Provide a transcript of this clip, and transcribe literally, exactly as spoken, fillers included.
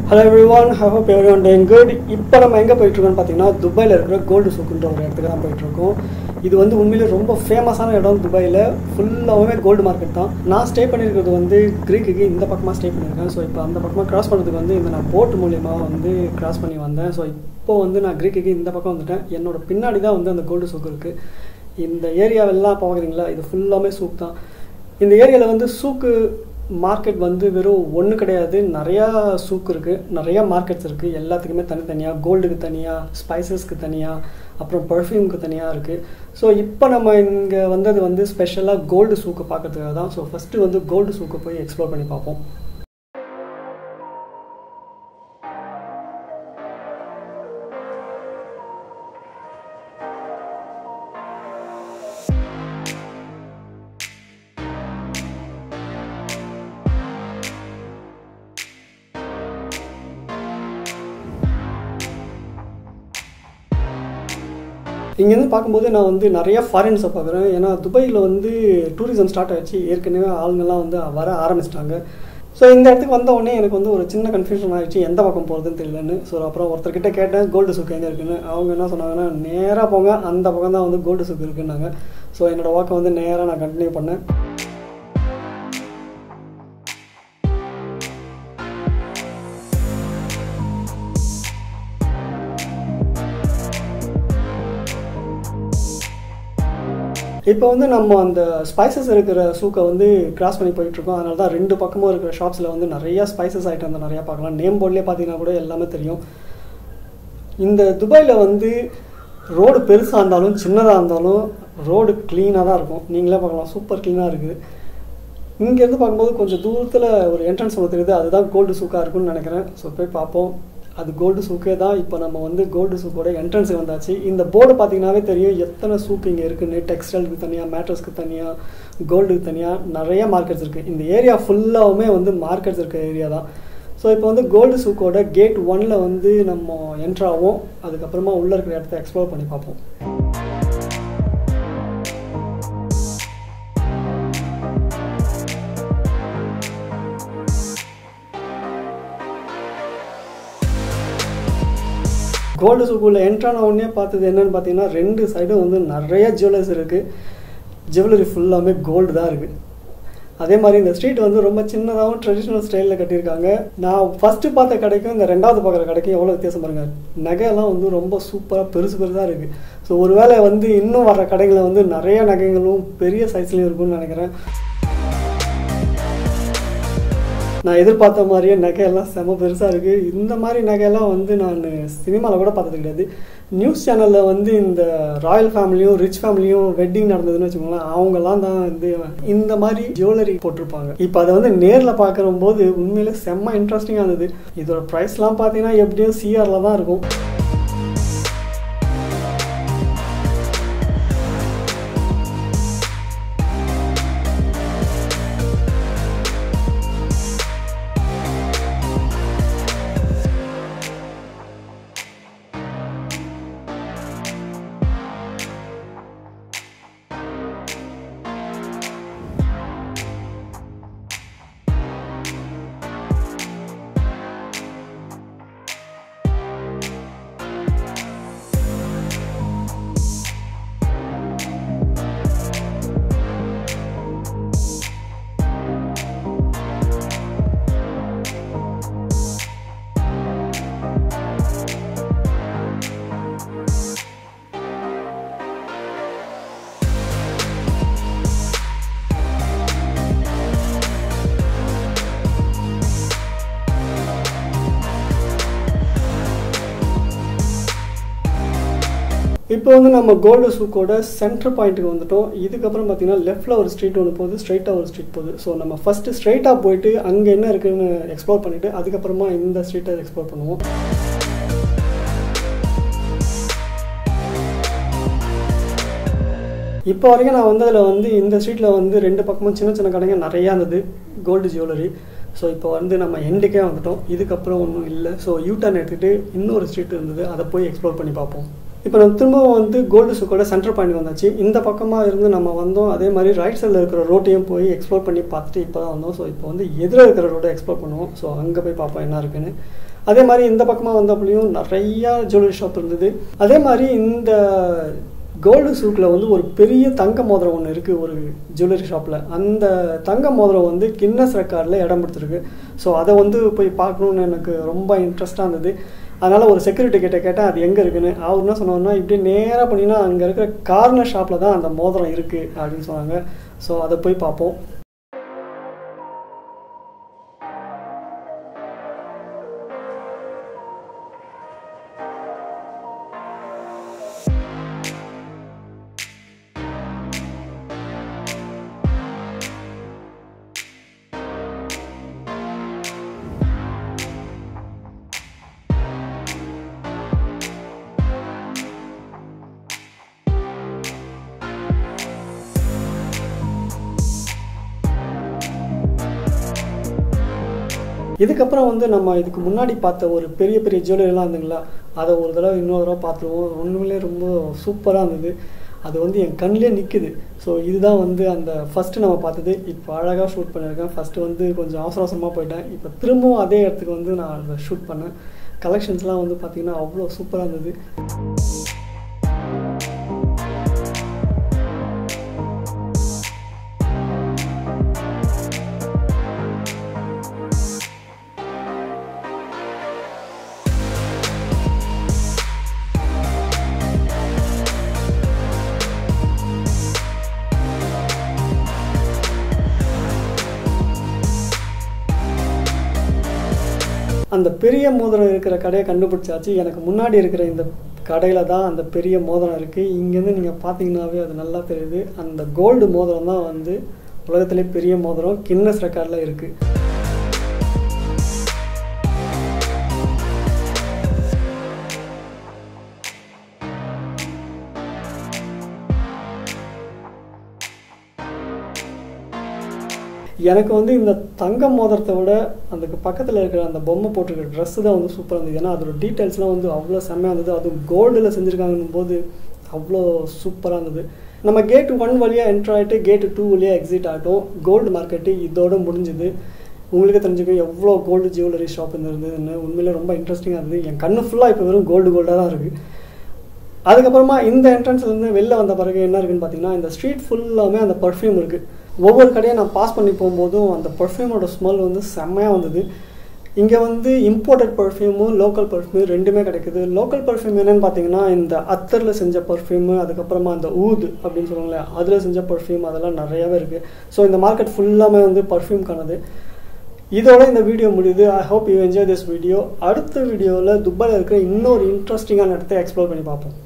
Hello everyone, I hope everyone doing good. இப்போ நம்ம எங்கே போயிட்டுருக்கோம்னு பார்த்தீங்கன்னா துபாயில் இருக்கிற கோல்டு சூக்குன்ற ஒரு இடத்துக்கு தான் போயிட்டுருக்கோம். இது வந்து உண்மையிலே ரொம்ப ஃபேமஸான இடம் துபாயில். ஃபுல்லாகவே கோல்டு மார்க்கெட் தான். நான் ஸ்டே பண்ணியிருக்கிறது வந்து க்ரீக்குக்கு இந்த பக்கமாக ஸ்டே பண்ணியிருக்கேன். ஸோ இப்போ அந்த பக்கமாக கிராஸ் பண்ணுறதுக்கு வந்து இந்த நான் போட் மூலியமாக வந்து கிராஸ் பண்ணி வந்தேன். ஸோ இப்போது வந்து நான் க்ரீக்குக்கு இந்த பக்கம் வந்துட்டேன். என்னோட பின்னாடி தான் வந்து அந்த கோல்டு சூக்கு இருக்குது. இந்த ஏரியாவெல்லாம் பார்க்குறீங்களா, இது ஃபுல்லாமே சூக் தான். இந்த ஏரியாவில் வந்து சூக்கு மார்க்கெட் வந்து வெறும் ஒன்று கிடையாது, நிறையா சூக் இருக்குது, நிறையா மார்க்கெட்ஸ் இருக்குது. எல்லாத்துக்குமே தனித்தனியாக, கோல்டுக்கு தனியாக, ஸ்பைசஸ்க்கு தனியாக, அப்புறம் பர்ஃப்யூமுக்கு தனியாக இருக்குது. ஸோ இப்போ நம்ம இங்கே வந்தது வந்து ஸ்பெஷலாக கோல்டு சூக்கு பார்க்கறதுக்காக தான். ஸோ ஃபஸ்ட்டு வந்து கோல்டு சூக்கை போய் எக்ஸ்ப்ளோர் பண்ணி பார்ப்போம். இங்கேருந்து பார்க்கும்போது நான் வந்து நிறைய ஃபாரின்ஸை பார்க்குறேன். ஏன்னா துபாயில் வந்து டூரிசம் ஸ்டார்ட் ஆகிடுச்சு, ஏற்கனவே ஆளுங்கள்லாம் வந்து வர ஆரம்பிச்சிட்டாங்க. ஸோ இந்த இடத்துக்கு வந்த உடனே எனக்கு வந்து ஒரு சின்ன கன்ஃபியூஷன் ஆகிடுச்சு, எந்த பக்கம் போகிறதுன்னு தெரியலன்னு. ஸோ அப்புறம் ஒருத்தர்கிட்ட கேட்டேன் கோல்டு சூக்கு எங்கே இருக்குன்னு. அவங்க என்ன சொன்னாங்கன்னா, நேராக போங்க, அந்த பக்கம் தான் வந்து கோல்டு சூக்கு இருக்குன்னாங்க. ஸோ என்னோடய வாக்கை வந்து நேராக நான் கண்டினியூ பண்ணேன். இப்போ வந்து நம்ம அந்த ஸ்பைசஸ் இருக்கிற சூக்கை வந்து கிராஸ் பண்ணி போயிட்டுருக்கோம். அதனால தான் ரெண்டு பக்கமும் இருக்கிற ஷாப்ஸில் வந்து நிறையா ஸ்பைசஸ் ஐட்டம் வந்து நிறையா பார்க்கலாம். நேம் போர்ட்லேயே பார்த்தீங்கன்னா கூட எல்லாமே தெரியும். இந்த துபாயில் வந்து ரோடு பெருசாக இருந்தாலும் சின்னதாக இருந்தாலும் ரோடு க்ளீனாக தான் இருக்கும். நீங்களே பார்க்கலாம், சூப்பர் க்ளீனாக இருக்குது. இங்கேருந்து பார்க்கும்போது கொஞ்சம் தூரத்தில் ஒரு என்ட்ரன்ஸ் ஒன்று தெரியுது, அதுதான் கோல்டு சூக்காக இருக்குன்னு நினைக்கிறேன். ஸோ போய் பார்ப்போம். அது கோல்டு சூக்கே தான். இப்போ நம்ம வந்து கோல்டு சூக்கோட என்ட்ரன்ஸுக்கு வந்தாச்சு. இந்த போர்டு பார்த்தீங்கன்னாவே தெரியும் எத்தனை சூக்கு இங்கே இருக்குன்னு. டெக்ஸ்டைலுக்கு தனியாக, மேட்ரஸ்க்கு தனியாக, கோல்டுக்கு தனியாக நிறைய மார்க்கெட்ஸ் இருக்குது. இந்த ஏரியா ஃபுல்லாகவுமே வந்து மார்க்கெட்ஸ் இருக்க ஏரியா தான். ஸோ இப்போ வந்து கோல்டு சூக்கோட கேட் ஒன்னில் வந்து நம்ம என்ட்ராகும். அதுக்கப்புறமா உள்ளே இருக்கிற இடத்த எக்ஸ்ப்ளோர் பண்ணி பார்ப்போம். கோல்டு சூக்குள்ள என்ட்ரான உடனே பார்த்தது என்னென்னு பார்த்தீங்கன்னா, ரெண்டு சைடும் வந்து நிறைய ஜுவல்லர்ஸ் இருக்குது. ஜுவல்லரி ஃபுல்லாமே கோல்டு தான் இருக்குது. அதே மாதிரி இந்த ஸ்ட்ரீட் வந்து ரொம்ப சின்னதாகவும் ட்ரெடிஷ்னல் ஸ்டைலில் கட்டியிருக்காங்க. நான் ஃபஸ்ட்டு பார்த்த கடைக்கும் இந்த ரெண்டாவது பார்க்குற கடைக்கும் எவ்வளோ வித்தியாசம் பாருங்கள். நகையெல்லாம் வந்து ரொம்ப சூப்பராக பெருசு பெருசாக இருக்குது. ஸோ ஒரு வேளை வந்து இன்னும் வர கடைகளில் வந்து நிறைய நகைகளும் பெரிய சைஸ்லேயும் இருக்குன்னு நினைக்கிறேன். நான் எதிர்பார்த்த மாதிரியே நகையெல்லாம் செம பெருசாக இருக்குது. இந்த மாதிரி நகையெல்லாம் வந்து நான் சினிமாவில் கூட பார்த்தது கிடையாது. நியூஸ் சேனலில் வந்து இந்த ராயல் ஃபேமிலியும் ரிச் ஃபேமிலியும் வெட்டிங் நடந்ததுன்னு வச்சுக்கோங்களேன், அவங்கெல்லாம் தான் வந்து இந்த மாதிரி ஜுவல்லரி போட்டிருப்பாங்க. இப்போ அதை வந்து நேரில் பார்க்குற போது உண்மையிலே செம்ம இன்ட்ரெஸ்டிங்காக இருந்தது. இதோட ப்ரைஸ்லாம் பார்த்தீங்கன்னா எப்படியும் சிஆரில் தான் இருக்கும். இப்போ வந்து நம்ம கோல்டு சூக்கோட சென்டர் பாயிண்ட்டுக்கு வந்துட்டோம். இதுக்கப்புறம் பார்த்தீங்கன்னா லெஃப்ட்டில் ஒரு ஸ்ட்ரீட் ஒன்று போகுது, ஸ்ட்ரைட்டாக ஒரு ஸ்ட்ரீட் போகுது. ஸோ நம்ம ஃபஸ்ட்டு ஸ்ட்ரைட்டாக போயிட்டு அங்கே என்ன இருக்குதுன்னு எக்ஸ்ப்ளோர் பண்ணிவிட்டு அதுக்கப்புறமா இந்த ஸ்ட்ரீட்டை எக்ஸ்ப்ளோர் பண்ணுவோம். இப்போ வரைக்கும் நான் வந்து அதில் வந்து இந்த ஸ்ட்ரீட்டில் வந்து ரெண்டு பக்கமும் சின்ன சின்ன கடைங்க நிறையா இருந்தது கோல்டு ஜுவல்லரி. ஸோ இப்போ வந்து நம்ம எண்டுக்கே வந்துட்டோம். இதுக்கப்புறம் ஒன்றும் இல்லை. ஸோ யூ டர்ன் எடுத்துகிட்டு இன்னொரு ஸ்ட்ரீட் இருந்தது, அதை போய் எக்ஸ்ப்ளோர் பண்ணி பார்ப்போம். இப்போ நம்ம திரும்பவும் வந்து கோல்டு சூக்கோட சென்டர் பாயிண்ட் வந்தாச்சு. இந்த பக்கமாக இருந்து நம்ம வந்தோம். அதே மாதிரி ரைட் சைடில் இருக்கிற ரோட்டையும் போய் எக்ஸ்ப்ளோர் பண்ணி பார்த்துட்டு இப்போ தான் வந்தோம். ஸோ இப்போ வந்து எதிர இருக்கிற ரோட்டை எக்ஸ்ப்ளோர் பண்ணுவோம். ஸோ அங்கே போய் பார்ப்போம் என்ன இருக்குன்னு. அதே மாதிரி இந்த பக்கமாக வந்தப்பலையும் நிறையா ஜுவல்லரி ஷாப் இருந்தது. அதே மாதிரி இந்த கோல்டு சூக்கில் வந்து ஒரு பெரிய தங்க மோதிரம் ஒன்று இருக்குது ஒரு ஜுவல்லரி ஷாப்பில். அந்த தங்க மோதிரம் வந்து கின்னஸ் ரெக்கார்டில் இடம் பிடிச்சிருக்கு. ஸோ அதை வந்து போய் பார்க்கணுன்னு எனக்கு ரொம்ப இன்ட்ரெஸ்டாக இருந்தது. அதனால் ஒரு செக்யூரிட்டி கிட்ட கேட்டேன் அது எங்கே இருக்குன்னு. அவர் என்ன சொன்னார்னா, இப்படி நேராக பண்ணிங்கன்னா அங்கே இருக்கிற கார்னர் ஷாப்பில் தான் அந்த மோதிரம் இருக்குது அப்படின்னு சொன்னாங்க. ஸோ அதை போய் பார்ப்போம். இதுக்கப்புறம் வந்து நம்ம இதுக்கு முன்னாடி பார்த்த ஒரு பெரிய பெரிய ஜுவல்லரிலாம் இருந்துங்களா, அதை ஒரு தடவை இன்னொரு தடவை பார்த்துருவோம். ஒன்றுமே ரொம்ப சூப்பராக இருந்தது. அது வந்து என் கண்ணிலே நிற்குது. ஸோ இதுதான் வந்து அந்த ஃபஸ்ட்டு நம்ம பார்த்தது. இப்போ அழகாக ஷூட் பண்ணியிருக்கேன். ஃபஸ்ட்டு வந்து கொஞ்சம் அவசர அவசரமாக போயிட்டேன். இப்போ திரும்பவும் அதே இடத்துக்கு வந்து நான் அதை ஷூட் பண்ணேன். கலெக்ஷன்ஸ்லாம் வந்து பார்த்திங்கன்னா அவ்வளோ சூப்பராக இருந்தது. அந்த பெரிய மோதிரம் இருக்கிற கடையை கண்டுபிடிச்சாச்சு. எனக்கு முன்னாடி இருக்கிற இந்த கடையில் தான் அந்த பெரிய மோதிரம் இருக்குது. இங்கேருந்து நீங்கள் பார்த்தீங்கன்னாவே அது நல்லா தெரியுது. அந்த கோல்டு மோதிரம் தான் வந்து உலகத்திலே பெரிய மோதிரம், கின்னஸ் ரெக்கார்டில் இருக்குது. எனக்கு வந்து இந்த தங்க மோதிரத்தை விட அதுக்கு பக்கத்தில் இருக்கிற அந்த பொம்மை போட்டிருக்கிற ட்ரெஸ்ஸு தான் வந்து சூப்பராக இருந்தது. ஏன்னா அதோட டீட்டெயில்ஸ்லாம் வந்து அவ்வளோ செம்மையாக இருந்தது. அதுவும் கோல்டில் செஞ்சுருக்காங்கன்னும் போது அவ்வளோ சூப்பராக இருந்தது. நம்ம கேட் ஒன் வழியாக என்ட்ரு ஆகிட்டு கேட்டு டூ வழியாக எக்ஸிட் ஆகிட்டோம். கோல்டு மார்க்கெட்டு இதோடு முடிஞ்சுது. உங்களுக்கு தெரிஞ்சுக்க எவ்வளோ கோல்டு ஜுவல்லரி ஷாப் இருந்ததுன்னு உண்மையிலே ரொம்ப இன்ட்ரெஸ்டிங்காக இருந்தது. என் கண்ணு ஃபுல்லாக இப்போ வெறும் கோல்டு கோல்டாக தான் இருக்குது. அதுக்கப்புறமா இந்த என்ட்ரன்ஸ்லேருந்து வெளில வந்த பிறகு என்ன இருக்குதுன்னு பார்த்தீங்கன்னா, இந்த ஸ்ட்ரீட் ஃபுல்லாமே அந்த பர்ஃப்யூம் இருக்குது. ஒவ்வொரு கடையாக நான் பாஸ் பண்ணி போகும்போதும் அந்த பர்ஃப்யூமோட ஸ்மெல் வந்து செம்மையாக வந்தது. இங்கே வந்து இம்போர்ட்டட் பர்ஃப்யூமும் லோக்கல் பர்ஃப்யூம் ரெண்டுமே கிடைக்குது. லோக்கல் பர்ஃப்யூம் என்னென்னு பார்த்தீங்கன்னா, இந்த அத்தரில் செஞ்ச பர்ஃப்யூமு, அதுக்கப்புறமா அந்த ஊது அப்படின்னு சொல்லுவாங்களே அதில் செஞ்ச பர்ஃப்யூம், அதெல்லாம் நிறையாவே இருக்குது. ஸோ இந்த மார்க்கெட் ஃபுல்லாமே வந்து பர்ஃப்யூம்கானது. இதோட இந்த வீடியோ முடியுது. I hope you enjoy this video. அடுத்த வீடியோவில் துபாயில் இருக்கிற இன்னொரு இன்ட்ரெஸ்டிங்கான இடத்தை எக்ஸ்ப்ளோர் பண்ணி பார்ப்போம்.